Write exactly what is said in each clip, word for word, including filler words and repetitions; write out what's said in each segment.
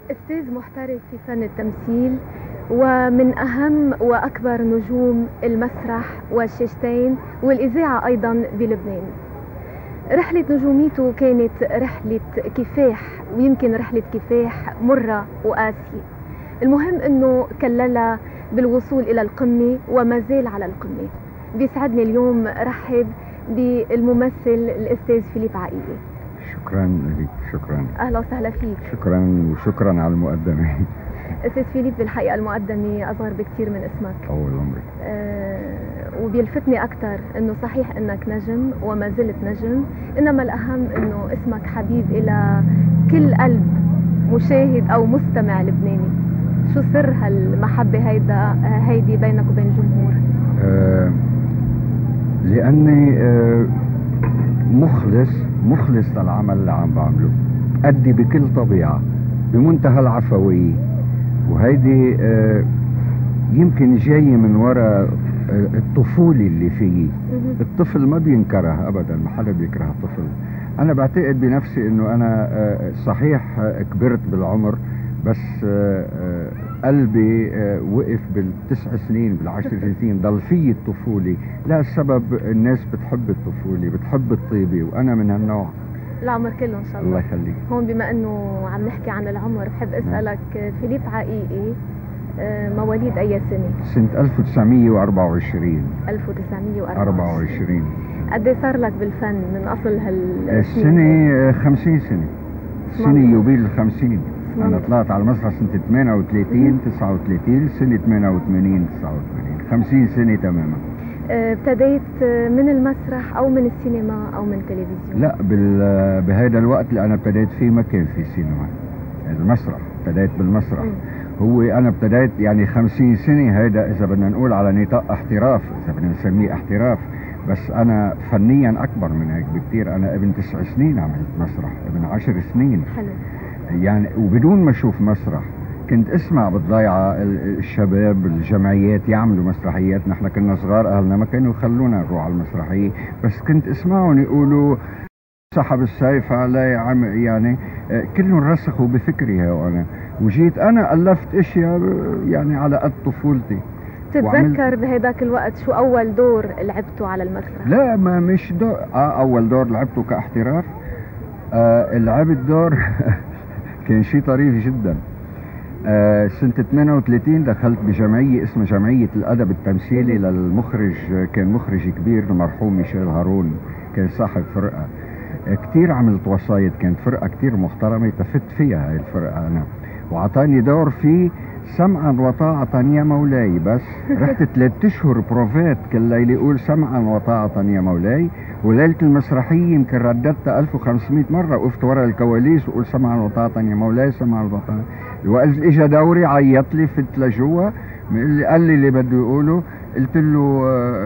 أستاذ محترف في فن التمثيل، ومن أهم وأكبر نجوم المسرح والشاشتين والإذاعة أيضا بلبنان. رحلة نجوميته كانت رحلة كفاح، ويمكن رحلة كفاح مرة وقاسية. المهم أنه كللها بالوصول إلى القمة وما زال على القمة. بيسعدني اليوم رحب بالممثل الأستاذ فيليب عقيقي. شكرا لك. شكرا. أهلا وسهلا فيك. شكرا وشكرا على المقدمة. أستاذ فيليب، بالحقيقة المقدمة أصغر بكثير من اسمك. طول عمرك. أه وبيلفتني أكثر أنه صحيح أنك نجم وما زلت نجم، إنما الأهم أنه اسمك حبيب إلى كل قلب مشاهد أو مستمع لبناني. شو سر هالمحبة هيدا هيدي بينك وبين الجمهور؟ أه لأني أه مخلص مخلص للعمل اللي عم بعمله، أدي بكل طبيعة بمنتهى العفوية، وهيدي آه يمكن جاي من وراء آه الطفولة اللي فيي. الطفل ما بينكره أبدا، ما حدا بيكره الطفل. أنا بعتقد بنفسي إنه أنا آه صحيح آه كبرت بالعمر، بس آه آه قلبي آه وقف بالتسع سنين بالعشر سنين، ضل فيي الطفولة. لا السبب الناس بتحب الطفولة، بتحب الطيبة، وأنا من هالنوع. العمر كله ان شاء الله. الله يخليك. هون بما انه عم نحكي عن العمر، بحب اسالك فيليب عقيقي مواليد اي سنه؟ سنة ألف وتسعمية وأربعة وعشرين. ألف وتسعمية وأربعة وعشرين. قد ايه صار لك بالفن من اصل هالسنه؟ السنه خمسين سنه. سنه يوبيل الخمسين. انا طلعت على المسرح سنه ثمانية وثلاثين تسعة وثلاثين، سنه ثمانية وثمانين تسعة وثمانين، خمسين سنه تماما. ابتديت من المسرح او من السينما او من التلفزيون؟ لا، بهذا الوقت اللي انا ابتديت فيه ما كان في سينما. المسرح ابتديت بالمسرح. م. هو انا ابتديت يعني خمسين سنه، هيدا اذا بدنا نقول على نطاق احتراف، اذا بدنا نسميه احتراف، بس انا فنيا اكبر من هيك بكثير. انا ابن تسع سنين عملت مسرح، ابن عشر سنين. حلو. يعني وبدون ما اشوف مسرح كنت اسمع بالضيعة الشباب الجمعيات يعملوا مسرحيات. نحن كنا صغار، اهلنا ما كانوا يخلونا نروح على المسرحية، بس كنت اسمعهم يقولوا سحب السيف علي عم، يعني كلهم رسخوا بفكري. وانا وجيت انا الفت اشياء يعني على قد طفولتي. تتذكر بهداك الوقت شو اول دور لعبته على المسرح؟ لا، ما مش دور. اه اول دور لعبته كاحتراف. آه لعبت دور كان شيء طريف جدا. آه سنة ثمانية وثلاثين دخلت بجمعية اسمها جمعية الأدب التمثيلي للمخرج، كان مخرج كبير المرحوم ميشيل هارون، كان صاحب فرقة. آه كتير عملت وسايط، كانت فرقة كتير محترمة، تفت فيها هاي الفرقة أنا، وعطاني دور فيه سمعا وطاعة يا مولاي. بس رحت ثلاث اشهر بروفات كل ليلة يقول سمعا وطاعة يا مولاي، وليلة المسرحية يمكن رددتها ألف وخمسمية مرة، وقفت ورا الكواليس وقول سمعا وطاعة يا مولاي سمعا وطاعة. وقت اجى دوري عيط لي، فت لجوا قال لي اللي بده يقوله، قلت له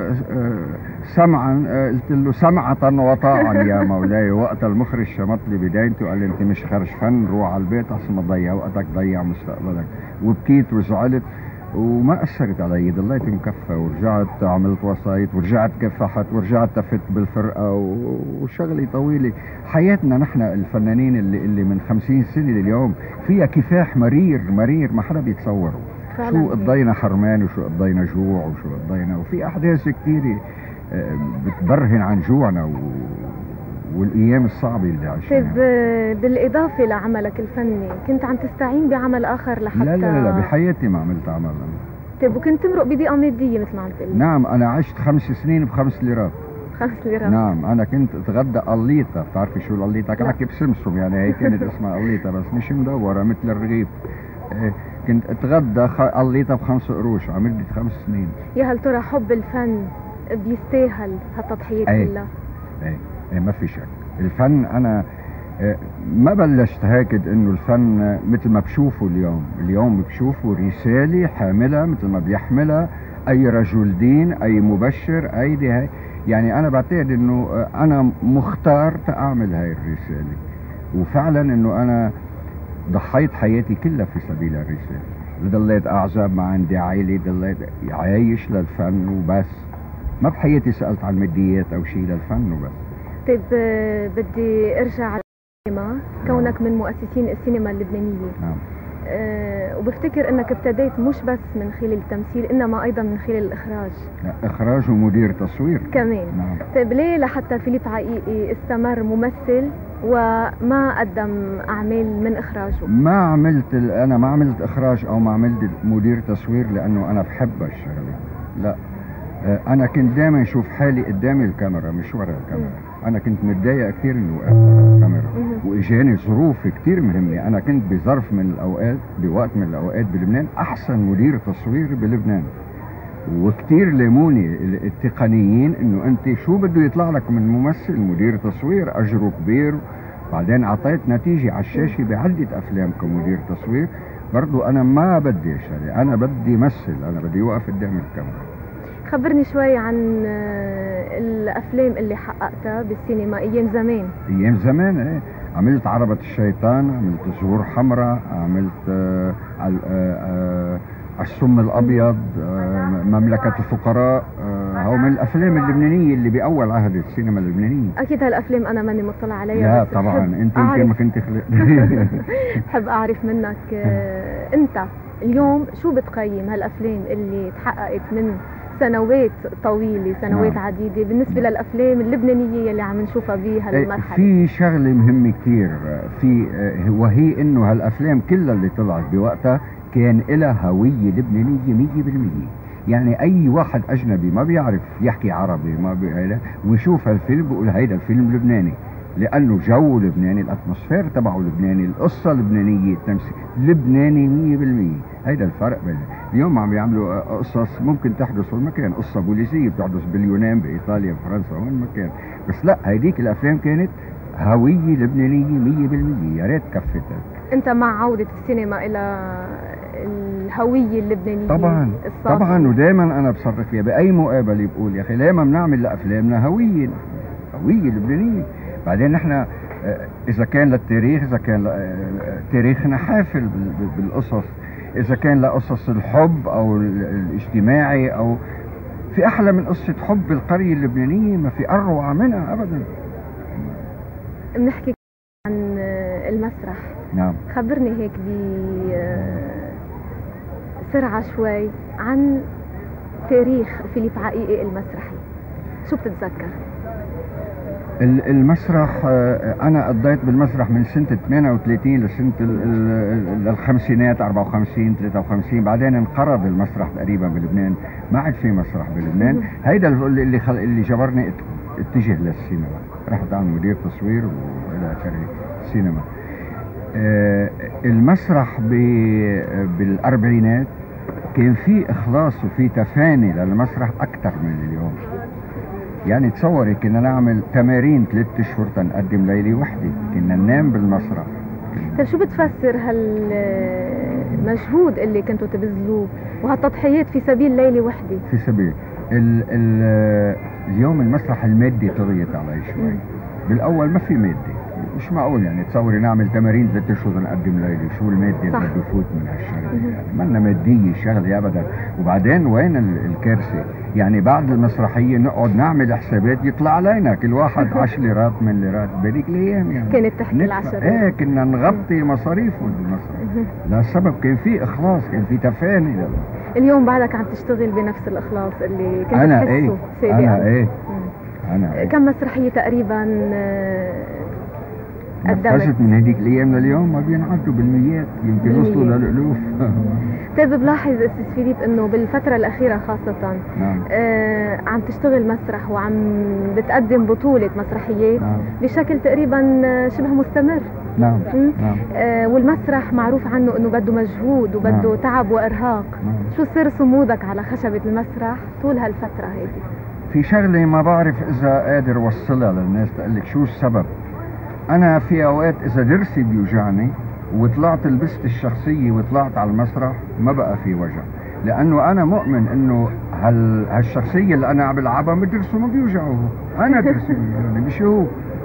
سمعا، قلت له سمعة وطاعا يا مولاي. وقت المخرج شمط لي بدايته وقال لي انت مش خرج فن، روح على البيت احسن ما تضيع وقتك، ضيع مستقبلك. وبكيت وزعلت وما اثرت علي، ضليت مكفى، ورجعت عملت وسايط، ورجعت كفحت، ورجعت تفت بالفرقه، وشغلي طويله. حياتنا نحن الفنانين اللي اللي من خمسين سنه لليوم فيها كفاح مرير مرير ما حدا بيتصوره. شو قضينا حرمان، وشو قضينا جوع، وشو قضينا، وفي احداث كثيره بتبرهن عن جوعنا و... والايام الصعبه اللي عشناها. طيب، بالاضافه لعملك الفني كنت عم تستعين بعمل اخر لحتى؟ لا لا لا، بحياتي ما عملت عمل انا. طيب، وكنت تمرق بضيقه ماديه مثل ما عم تقول؟ نعم، انا عشت خمس سنين بخمس ليرات. خمس ليرات؟ نعم، انا كنت اتغدى قليطه. بتعرفي شو القليطه؟ كعكه بسمسم، يعني هي كانت اسمها قليطه بس مش مدوره مثل الرغيف. كنت اتغدى قليطه بخمس قروش، عملت خمس سنين. يا هل ترى حب الفن بيستاهل هالتضحيات كلها؟ ايه ايه، ما في شك. الفن انا ما بلشت هيك انه الفن مثل ما بشوفه اليوم. اليوم بشوفه رساله حامله مثل ما بيحملها اي رجل دين، اي مبشر، اي دي هاي. يعني انا بعتقد انه انا مختار تاعمل هاي الرساله، وفعلا انه انا ضحيت حياتي كلها في سبيل الرساله. ضليت اعزب، ما عندي عائله، ضليت عايش للفن وبس. ما بحياتي سالت عن ماديات او شيء، للفن وبس. طيب، بدي ارجع على السينما. كونك من مؤسسين السينما اللبنانيه، نعم. أه وبفتكر انك ابتديت مش بس من خلال التمثيل انما ايضا من خلال الاخراج. اخراج ومدير تصوير كمان. نعم. طيب ليه لحتى فيليب عقيقي استمر ممثل وما قدم اعمال من اخراجه؟ ما عملت انا ما عملت اخراج او ما عملت مدير تصوير لانه انا بحب الشغله، لا. انا كنت دائما اشوف حالي قدام الكاميرا مش ورا الكاميرا. انا كنت متضايق كثير اني وقفت ورا الكاميرا، واجاني ظروف كثير مهمه. انا كنت بظرف من الاوقات بوقت من الاوقات بلبنان احسن مدير تصوير بلبنان، وكثير لاموني التقنيين انه انت شو بده يطلع لك من ممثل مدير تصوير اجره كبير. بعدين اعطيت نتيجه على الشاشه بعده افلام كمدير تصوير. برضو انا ما بدي اشتغل، انا بدي امثل، انا بدي اوقف قدام الكاميرا. خبرني شوي عن الافلام اللي حققتها بالسينما ايام زمان. ايام زمان ايه، عملت عربة الشيطان، عملت زهور حمراء، عملت آه آه آه السم الابيض، آه مملكة الفقراء. آه هو من الافلام اللبنانية اللي باول عهد السينما اللبنانية. اكيد هالافلام انا ماني مطلع عليها. لا طبعا انت يمكن ما كنت خلق. بحب اعرف منك آه انت اليوم شو بتقيم هالافلام اللي تحققت من سنوات طويلة، سنوات نعم. عديدة بالنسبة نعم. للأفلام اللبنانية اللي عم نشوفها بهالمرحلة؟ في شغلة مهمة كتير في، وهي إنه هالأفلام كلها اللي طلعت بوقتها كان لها هوية لبنانية مية بالمية. يعني أي واحد أجنبي ما بيعرف يحكي عربي ما بي... ويشوف هالفيلم بيقول هيدا الفيلم لبناني، لأنه جو لبناني، الأتموسفير تبعه لبناني، القصة لبنانية، التمثيل لبناني مية بالمية. هيدا الفرق بين اليوم عم يعملوا قصص ممكن تحدث في المكان، قصة بوليسية بتحدث باليونان بإيطاليا بفرنسا وين مكان، بس لا هيديك الأفلام كانت هوية لبنانية مية بالمية. يا ريت كفتك. أنت مع عودة السينما إلى الهوية اللبنانية؟ طبعا الصافية. طبعا ودائما أنا بصرخ فيها بأي مقابلة بقول يا أخي ليه ما بنعمل لأفلامنا هوية هوية لبنانية. بعدين نحن إذا كان للتاريخ، إذا كان تاريخنا حافل بالقصص، إذا كان لقصص الحب أو الاجتماعي، أو في أحلى من قصة حب القرية اللبنانية، ما في أروع منها أبدا. بنحكي عن المسرح. نعم. خبرني هيك بسرعة شوي عن تاريخ فيليب عقيقي المسرحي، شو بتتذكر؟ المسرح انا قضيت بالمسرح من سنه ثمانية وثلاثين لسنه الخمسينات أربعة وخمسين ثلاثة وخمسين. بعدين انقرض المسرح تقريبا بلبنان، ما عاد في مسرح بلبنان. هيدا اللي خل... اللي جبرني اتجه للسينما، رحت اعمل مدير تصوير والى اخره السينما. المسرح ب... بالاربعينات كان في اخلاص وفي تفاني للمسرح اكثر من اليوم. يعني تصوري كنا نعمل تمارين ثلاث اشهر تنقدم ليله وحده، كنا ننام بالمسرح. طيب شو بتفسر هالمجهود اللي كنتوا تبذلوه وهالتضحيات في سبيل ليله وحده؟ في سبيل ال ال اليوم المسرح المادي طغيت علي شوي. بالاول ما في ماده، مش معقول يعني تصوري نعمل تمارين ثلاث اشهر نقدم ليله، شو الماده اللي بده يفوت من هالشغله؟ يعني منا ماديه الشغله ابدا. وبعدين وين الكارثه؟ يعني بعد المسرحيه نقعد نعمل حسابات يطلع علينا كل واحد عشر ليرات من ليرات بهذيك الايام. يعني كانت تحكي العشرة. ايه كنا نغطي مصاريفهم بالمسرح. لهالسبب كان في اخلاص، كان في تفاني. اليوم بعدك عم تشتغل بنفس الاخلاص اللي كنت أنا تحسه ايه سابقا؟ انا ايه انا ايه كم مسرحيه تقريبا نفذت من هذيك الايام لليوم؟ ما بينعدوا بالميات، يمكن وصلوا للالوف. طيب بلاحظ استاذ فيليب انه بالفتره الاخيره خاصه نعم. آه عم تشتغل مسرح وعم بتقدم بطوله مسرحيات نعم. بشكل تقريبا شبه مستمر. نعم. نعم. آه والمسرح معروف عنه انه بده مجهود وبده نعم. تعب وارهاق. نعم. شو سر صمودك على خشبه المسرح طول هالفتره هيدي؟ في شغله ما بعرف اذا قادر اوصلها للناس، تقول لك شو السبب. انا في اوقات اذا ضرسي بيوجعني وطلعت لبست الشخصيه وطلعت على المسرح ما بقى في وجع، لانه انا مؤمن انه هال هالشخصيه اللي انا عم بلعبها ضرسه ما بيوجعه، انا ضرسي بيوجعني مش هو.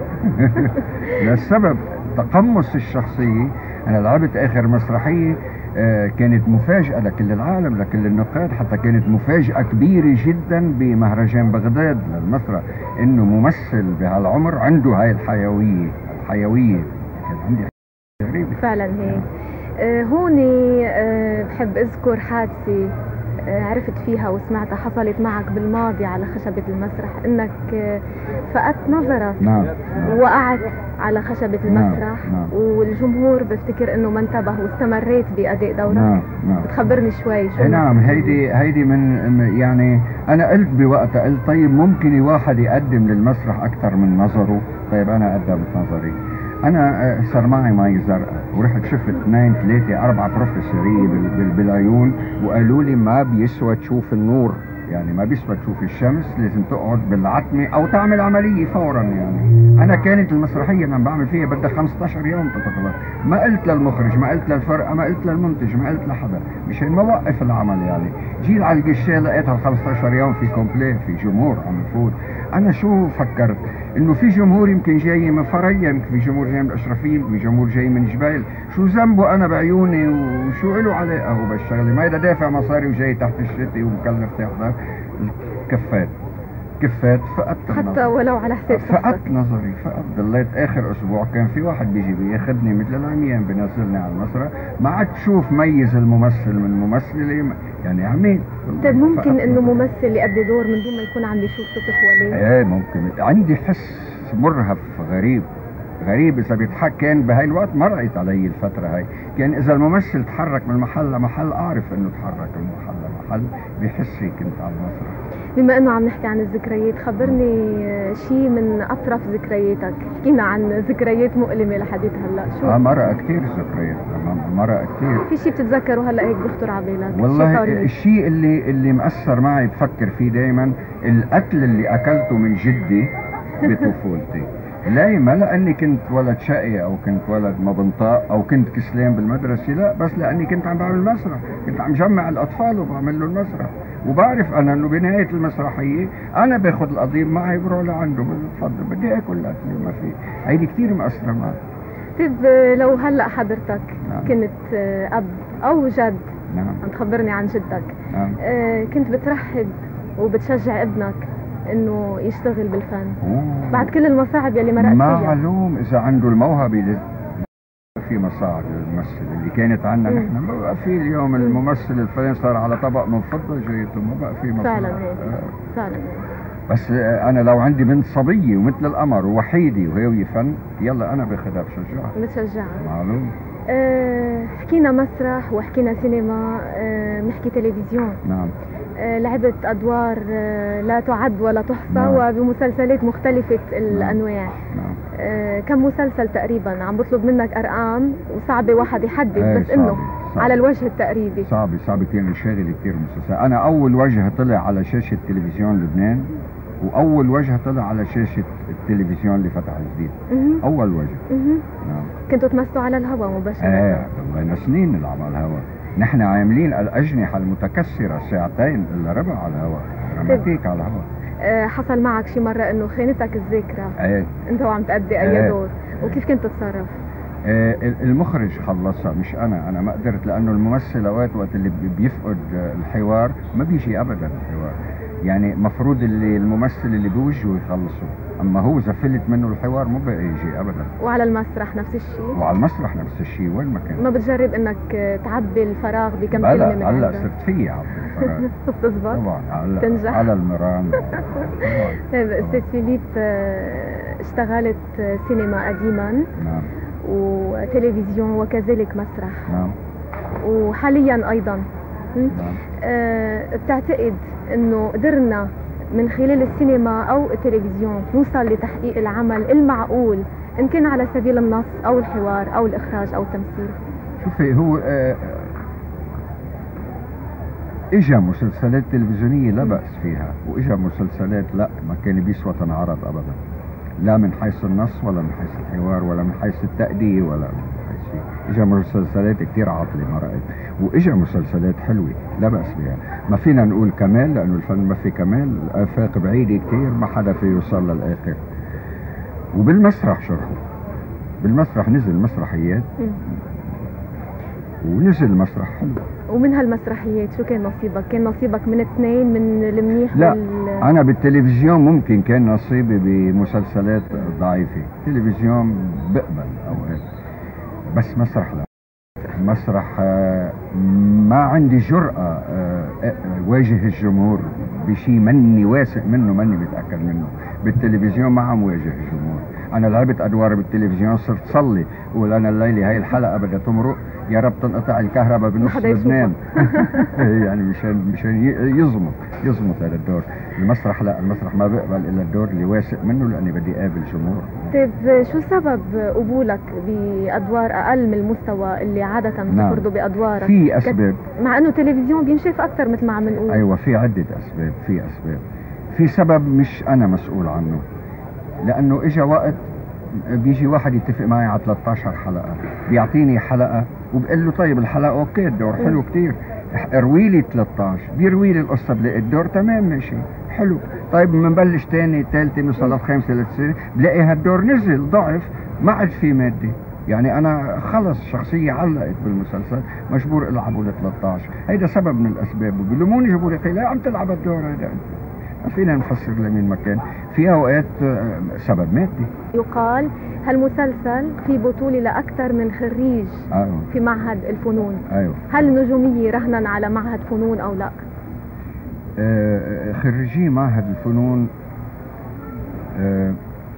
للسبب تقمص الشخصيه. انا لعبت اخر مسرحيه آه كانت مفاجاه لكل العالم، لكل النقاد، حتى كانت مفاجاه كبيره جدا بمهرجان بغداد للمسرح، انه ممثل بهالعمر عنده هاي الحيويه. الحيويه كان عندي غريبه فعلا. هيك آه، هون آه، بحب اذكر حادثه آه، عرفت فيها وسمعتها حصلت معك بالماضي على خشبة المسرح، انك آه، فقدت نظرك. نعم. وقعت على خشبة المسرح. نعم. نعم. والجمهور بفتكر انه ما انتبه واستمريت بأداء دورك. نعم. نعم. بتخبرني شوي شو؟ نعم. هيدي هيدي من يعني انا قلت بوقتها، قلت طيب ممكن واحد يقدم للمسرح اكثر من نظره. طيب انا قدمت نظري. انا صار معي مي زرقاء ورحت شفت اثنين ثلاثة أربعة بروفيسوري بالعيون وقالوا لي ما بيسوى تشوف النور، يعني ما بيسوى تشوف الشمس، لازم تقعد بالعتمة او تعمل عملية فورا. يعني انا كانت المسرحية اللي عم بعمل فيها بدها خمسة عشر يوم تتخلص. ما قلت للمخرج، ما قلت للفرقة، ما قلت للمنتج، ما قلت لحدا، مشان ما وقف العمل. يعني جيت على القشة لقيتها خمسة عشر يوم في كومبليه، في جمهور عم يفوت. انا شو فكرت؟ انه في جمهور يمكن جاي من فريا، يمكن في جمهور جاي من الاشرفيه، يمكن في جمهور جاي من جبال، شو ذنبه انا بعيوني وشو له علاقه هو بالشغله؟ ما اذا دافع مصاري وجاي تحت الشتي ومكلف تحضر. كفات كفات فقدت حتى النظر. ولو على حساب فقدت نظري، فقدت. ضليت اخر اسبوع كان في واحد بيجي بياخذني مثل العميان بينزلني على المسرح، ما عاد شوف ميز الممثل من ممثله، يعني عميت. طيب ممكن انه ممثل يأدي دور من دون ما يكون عم بيشوف طفل حواليه؟ ايه ممكن. عندي حس مرهف غريب غريب اذا بيتحك. كان بهاي الوقت مرقت علي الفتره هاي، كان اذا الممثل تحرك من محل لمحل اعرف انه تحرك من محل لمحل، بحس هيك كنت على المسرح. بما انه عم نحكي عن الذكريات، خبرني شيء من اطرف ذكرياتك. حكينا عن ذكريات مؤلمه لحديت هلا، شو؟ اه مرق كثير ذكريات، مرق كثير. في شيء بتتذكره هلا هيك بيخطر على بالك؟ والله الشيء اللي اللي مأثر معي بفكر فيه دائما القتل اللي اكلته من جدي بطفولتي. لا ما لاني كنت ولد شقي او كنت ولد ما بنطاق او كنت كسلان بالمدرسه، لا، بس لاني كنت عم بعمل مسرح، كنت عم جمع الاطفال وبعمل له المسرح، وبعرف انا انه بنهايه المسرحيه انا باخذ القضيب معي بروح لعنده، بقول له تفضل بدي اكل الاكل ما في. هيدي كثير مأثره معي. طيب لو هلا حضرتك نعم. كنت اب او جد، نعم، عم تخبرني عن جدك، نعم. آه كنت بترحب وبتشجع ابنك انه يشتغل بالفن أوه. بعد كل المصاعب يلي مرقت فيها؟ معلوم اذا عنده الموهبه. في مصاعب للممثل اللي كانت عنا نحن، ما بقى في اليوم الممثل الفلاني صار على طبق من فضه جايته، ما بقى في مصاعب فعلا هيك آه. فعلا هيك. بس انا لو عندي بنت صبيه ومثل القمر ووحيده وهي فن، يلا انا باخذها بشجعها. بتشجعها معلوم. أه حكينا مسرح وحكينا سينما، أه بنحكي تلفزيون. نعم. أه لعبت ادوار أه لا تعد ولا تحصى، نعم. وبمسلسلات مختلفه الانواع. نعم. أه كم مسلسل تقريبا؟ عم بطلب منك ارقام وصعبه واحد يحدد، ايه بس انه على الوجه التقريبي صعب صعب كثير. شاغل كثير مسلسل. انا اول وجه طلع على شاشه تلفزيون لبنان، واول وجه طلع على شاشه التلفزيون اللي فتح جديد. اول وجه. نعم. كنتوا تمثلوا على الهواء مباشره؟ ايه والله سنين نلعب على الهواء. نحن عاملين الاجنحه المتكسره ساعتين الا ربع على الهواء، دراماتيك على الهواء. أه حصل معك شي مره انه خانتك الذاكره؟ ايه. انت وعم تأدي اي ايه. دور، وكيف كنت تتصرف؟ آه المخرج خلصها مش انا، انا ما قدرت، لانه الممثل اوقات وقت اللي بيفقد الحوار ما بيجي ابدا الحوار. يعني مفروض اللي الممثل اللي بوجهه يخلصه، اما هو اذا فلت منه الحوار ما بقى يجي ابدا. وعلى المسرح نفس الشيء؟ وعلى المسرح نفس الشيء، وين ما كان. ما بتجرب انك تعبي الفراغ بكم كلمه من هلا صرت فيي اعبي الفراغ. بتزبط؟ طبعا هلا تنجح على المران. طيب استاذ فيليب، اشتغلت سينما قديما، نعم، وتلفزيون وكذلك مسرح، نعم، وحاليا ايضا. نعم. أه بتعتقد انه قدرنا من خلال السينما او التلفزيون نوصل لتحقيق العمل المعقول، ان كان على سبيل النص او الحوار او الاخراج او التمثيل؟ شوفي هو آه اجا مسلسلات تلفزيونيه لا باس فيها، واجا مسلسلات لا ما كان بيسوى تنعرض ابدا، لا من حيث النص ولا من حيث الحوار ولا من حيث التأدية ولا من حيث شيء. اجا مسلسلات كثير عاطله مرقت، واجا مسلسلات حلوه لا باس بها. ما فينا نقول كمال لانه الفن ما في كمال، الافاق بعيده كثير، ما حدا في يوصل للاخر. وبالمسرح شرحوا، بالمسرح نزل مسرحيات ونزل مسرح حلو. ومن هالمسرحيات شو كان نصيبك؟ كان نصيبك من اثنين، من المنيح لا وال... انا بالتلفزيون ممكن كان نصيبي بمسلسلات ضعيفه، تلفزيون بقبل اوقات، بس مسرح لا. المسرح آه، ما عندي جرأة آه، آه، واجه الجمهور بشيء ماني واثق منه، ماني متأكد منه. بالتلفزيون ما عم واجه الجمهور. انا لعبت ادوار بالتلفزيون، صرت صلي وقول انا الليله هاي الحلقه بدها تمرق، يا رب تنقطع الكهرباء بنص لبنان. يعني مشان مشان يزمط يزمط هذا الدور. المسرح لا، المسرح ما بقبل الا الدور اللي واثق منه، لاني بدي اقابل جمهور. طيب شو سبب قبولك بادوار اقل من المستوى اللي عاده بتفرضه بادوارك؟ في اسباب، مع انه تلفزيون بينشاف اكثر مثل ما عم نقول. ايوه في عده اسباب، في اسباب. في سبب مش انا مسؤول عنه، لانه اجى وقت بيجي واحد يتفق معي على ثلاثة عشر حلقه، بيعطيني حلقه وبقول له طيب الحلقه اوكي الدور حلو كتير، اروي لي ثلاثة عشر، بيروي لي القصه بلاقي الدور تمام ماشي حلو. طيب بنبلش ثاني ثالثه نوصل للخامسه للسادسه بلاقي هالدور نزل ضعف، ما عاد في ماده. يعني انا خلص شخصيه علقت بالمسلسل، مجبور العبه ل ثلاثة عشر. هيدا سبب من الاسباب. وبيلوموني جابوا لي لا عم تلعب الدور هذا. ما فينا نفسر لمين مكان. في اوقات سبب مادي. يقال هالمسلسل في بطولة لأكثر من خريج أيوة. في معهد الفنون. أيوة. هل النجومية رهنا على معهد فنون أو لا؟ آه خريجي معهد الفنون آه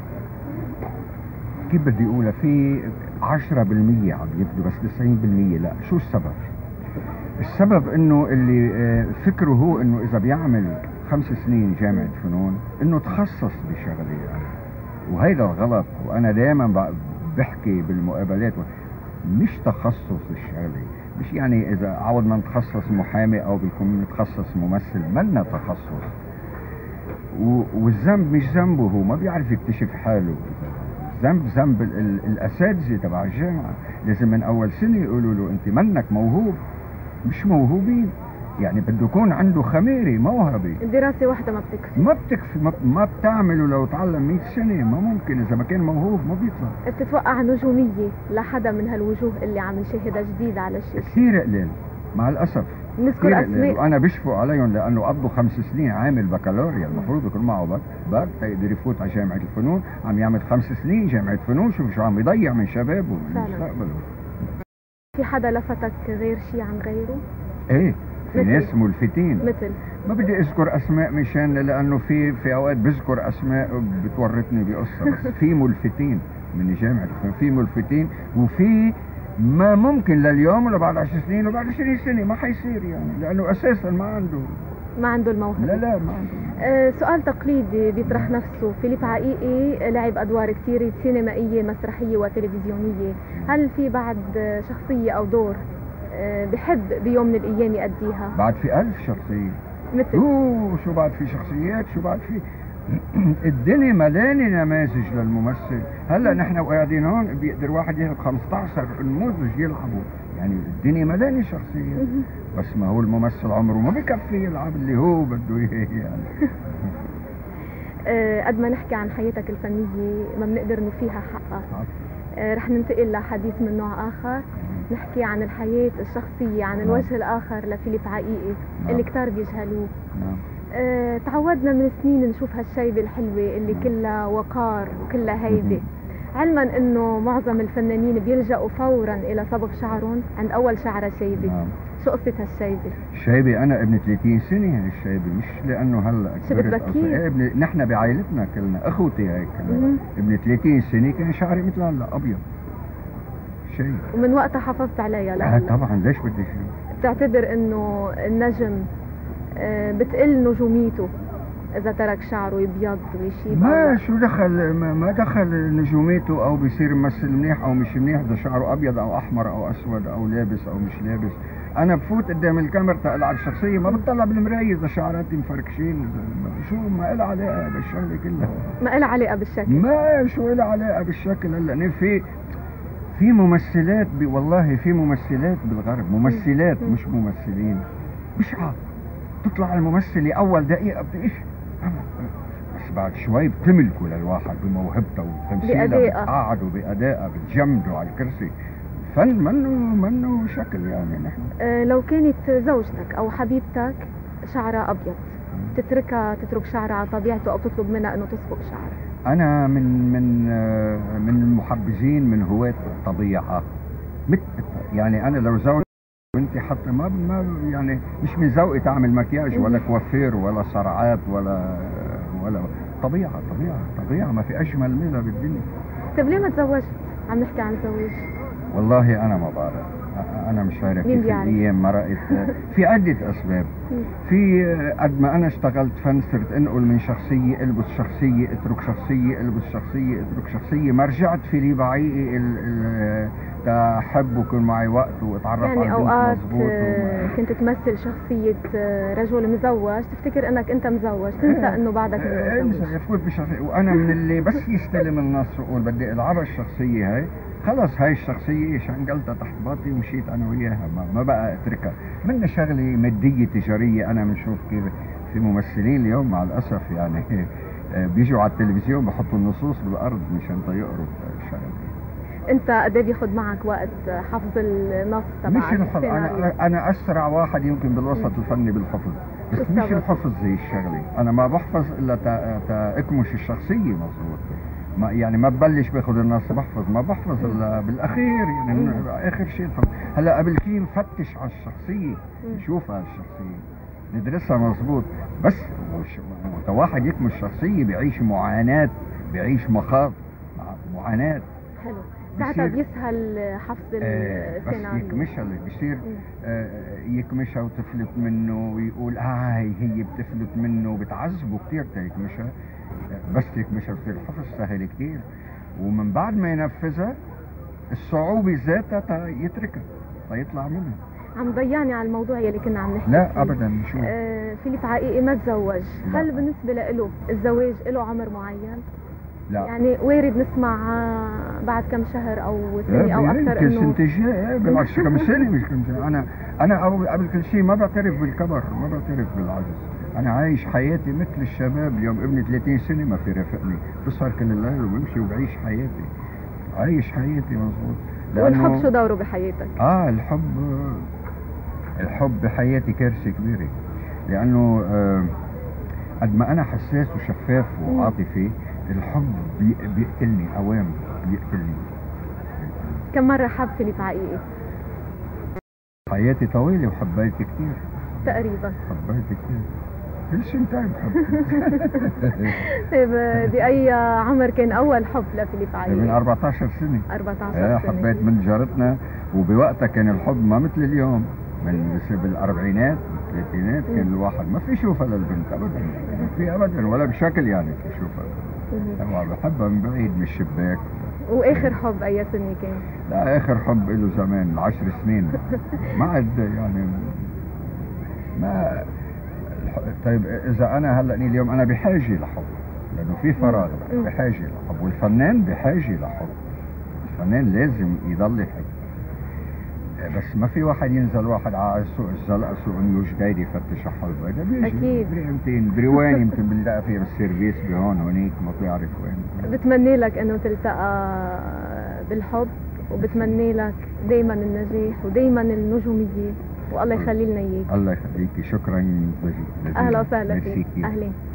كيف بدي أقولها، في عشرة بالمية عم يبدو بس تسعين بالمية لا. شو السبب؟ السبب انه اللي آه فكره هو انه اذا بيعمل خمس سنين جامعة فنون انه تخصص بشغله يعني. وهيدا غلط. وانا دائما بحكي بالمقابلات مش تخصص الشغله، مش يعني اذا عوض ما نتخصص محامي او بيكون متخصص ممثل منا تخصص. والذنب مش ذنبه، هو ما بيعرف يكتشف حاله. ذنب ذنب الاساتذه تبع الجامعه. لازم من اول سنه يقولوا له انت منك موهوب، مش موهوبين. يعني بده يكون عنده خميرة موهبة. الدراسة واحدة ما بتكفي. ما بتكفي، ما, ما بتعمله لو تعلم مئة سنة، ما ممكن. إذا ما كان موهوب ما بيطلع. بتتوقع نجومية لحدا من هالوجوه اللي عم نشاهدها جديد على الشاشة؟ كثير قليل مع الأسف. نذكر أسماء. وأنا بشفق عليهم لأنه قضوا خمس سنين عامل بكالوريا، المفروض يكون معه باك باك تقدر يفوت على جامعة الفنون. عم يعمل خمس سنين جامعة فنون، شوف شو عم يضيع من شبابه ومن مستقبله. في حدا لفتك غير شيء عن غيره؟ ايه في ناس ملفتين. مثل ما بدي اذكر اسماء مشان لانه في في اوقات بذكر اسماء بتورطني بقصه، بس في ملفتين من جامعه، في ملفتين وفي ما ممكن لليوم ولا بعد عشر سنين وبعد عشرين سنه ما حيصير يعني، لانه اساسا ما عنده ما عنده الموهبه. لا لا ما عنده. أه سؤال تقليدي بيطرح نفسه. فيليب عقيقي لعب ادوار كثيره سينمائيه مسرحيه وتلفزيونيه، هل في بعد شخصيه او دور بحب بيوم من الايام يأديها؟ بعد في ألف شخصيه. مثل اوه شو بعد في شخصيات، شو بعد في الدنيا ملانه نماذج للممثل. هلا نحن وقاعدين هون بيقدر واحد ياخذ خمسة عشر نموذج يلعبوا، يعني الدنيا ملانه شخصيات. بس ما هو الممثل عمره ما بكفي يلعب اللي هو بده اياه يعني. قد ما نحكي عن حياتك الفنيه ما بنقدر نوفيها حقها. رح ننتقل لحديث من نوع اخر، نحكي عن الحياة الشخصية، عن الوجه الآخر لفيليب عقيقي اللي كتار بيجهلوه. آه، تعودنا من سنين نشوف هالشيبة الحلوة اللي كلها وقار وكلها هيبة، علما انه معظم الفنانين بيلجأوا فورا الى صبغ شعرهم عند اول شعرة شيبة. شو قصة هالشيبة؟ الشيبة انا ابن ثلاثين سنة هالشيبة، مش لانه هلا شبت بكير. ابن نحن بعائلتنا كلنا اخوتي هيك ابن ثلاثين سنة كان شعري مثل هلا ابيض شيء. ومن وقتها حافظت عليها لهلا؟ آه طبعا، ليش بدي شيء؟ بتعتبر انه النجم آه بتقل نجوميته اذا ترك شعره يبيض ويشيب؟ ما شو دخل، ما دخل نجوميته او بيصير ممثل منيح او مش منيح اذا شعره ابيض او احمر او اسود او لابس او مش لابس. انا بفوت قدام الكاميرا تقلع الشخصيه، ما بتطلع بالمرايه اذا شعراتي مفركشين، شو ما لها علاقه بالشغله كلها. ما لها علاقه بالشكل؟ ما شو لها علاقه بالشكل. هلا في في ممثلات بي والله في ممثلات بالغرب، ممثلات مش ممثلين، بشعة تطلع الممثلة أول دقيقة بتقش، بس بعد شوي بتملكوا للواحد بموهبته وتمثيلها، بتقعدوا بأدائها، بتجمدوا على الكرسي. فن منه منه شكل يعني. نحن أه لو كانت زوجتك أو حبيبتك شعرها أبيض تتركها تترك شعرها على طبيعته أو تطلب منها إنه تصبغ شعرها؟ أنا من من من المحبذين من هواة الطبيعة. مت يعني انا لو زوج وانت حتى ما ما يعني مش من ذوقي تعمل مكياج ولا كوافير ولا صرعات ولا ولا طبيعه طبيعه طبيعه، ما في اجمل منها بالدنيا. طيب ليه ما تزوجت؟ عم نحكي عن الزواج. والله انا ما بعرف، انا مش عارف كيف الايام مرقت. في عده اسباب. في قد ما انا اشتغلت فن صرت انقل من شخصيه البس شخصيه اترك شخصيه البس شخصيه اترك شخصيه، ما رجعت في لي بعيقي احب وكون معي وقت واتعرف يعني على البنت اوقات مظبوط و... كنت تمثل شخصيه رجل مزوج، تفتكر انك انت مزوج، تنسى ايه انه بعدك ايه مزوج. يفوت بشخصيه، وانا من اللي بس يستلم النص ويقول بدي العبها الشخصيه هاي، خلص هاي الشخصيه شنقلتها تحت باطي ومشيت انا وياها، ما, ما بقى اتركها. من شغله ماديه تجاريه. انا بنشوف كيف في ممثلين اليوم مع الاسف يعني بيجوا على التلفزيون بحطوا النصوص بالارض مشان يقروا الشغله. انت قد ايه بياخذ معك وقت حفظ النص تبعك؟ مش الحفظ، انا انا اسرع واحد يمكن بالوسط الفني بالحفظ، بس مش الحفظ زي الشغله. انا ما بحفظ الا تا, تا اكمش الشخصيه مظبوط. ما يعني ما ببلش باخذ النص بحفظ، ما بحفظ الا بالاخير يعني اخر شيء الحفظ. هلا قبل كي نفتش على الشخصيه، نشوفها الشخصيه ندرسها مظبوط، بس واحد يكمل الشخصيه بيعيش معاناه، بيعيش مخاض معاناه. حلو. ساعتها بيسهل حفظ السيناريو. بس يكمشها اللي بيصير آه يكمشها وتفلت منه ويقول اه هي هي بتفلت منه وبتعذبه كثير تيكمشها. بس يكمشها بصير الحفظ سهل كثير، ومن بعد ما ينفذها الصعوبة ذاتها يتركها فيطلع منها. عم ضيعني على الموضوع يلي كنا عم نحكي لا فيه. ابدا. شو آه فيليب عقيقي ما تزوج، هل بالنسبة له الزواج له عمر معين؟ لا. يعني وارد نسمع بعد كم شهر او سنه او اكثر انه سنة الجاي بالعكس كم سنه مش كم سنه. انا انا قبل كل شيء ما بعترف بالكبر، ما بعترف بالعجز. انا عايش حياتي مثل الشباب. اليوم ابني ثلاثين سنه ما في رافقني، بسهر كل الليل وبمشي وبعيش حياتي، عايش حياتي مظبوط. والحب شو دوره بحياتك؟ اه الحب الحب بحياتي كارثه كبيره، لانه آه قد ما انا حساس وشفاف وعاطفي، الحب بي بيقتلني اوام، بيقتلني. كم مرة حب فيليب عقيقي؟ حياتي طويلة وحبيت كثير. تقريبا حبيت كثير. كل شيء تايم حب. طيب بأي عمر كان أول حب لفيليب عقيقي؟ من أربعة عشر سنة. أربعة عشر سنة. حبيت من جارتنا، وبوقتها كان الحب ما مثل اليوم. من بالأربعينات بالثلاثينات كان الواحد ما في يشوفها للبنت أبدا، ما في أبدا ولا بشكل يعني يشوفها. طبعا بحبها من بعيد من الشباك. واخر حب اي سنه كان؟ لا اخر حب له زمان عشر سنين. ما عاد يعني ما. طيب اذا انا هلا اليوم انا بحاجه لحب، لانه في فراغ، بحاجه لحب، والفنان بحاجه لحب. الفنان لازم يضل يحب، بس ما في واحد ينزل واحد على سوق الزلقه سوق نيوش جاي يفتش على حلب. هذا بيجي اكيد يمكن بروان يمكن بنلاقي فيها بالسيرفيس بهون هونيك ما بيعرف وين. بتمنى لك انه تلتقى بالحب، وبتمنى لك دائما النجاح ودائما النجوميه، والله يخلي لنا اياك. الله يخليكي. شكرا. اهلا وسهلا فيك. اهلا.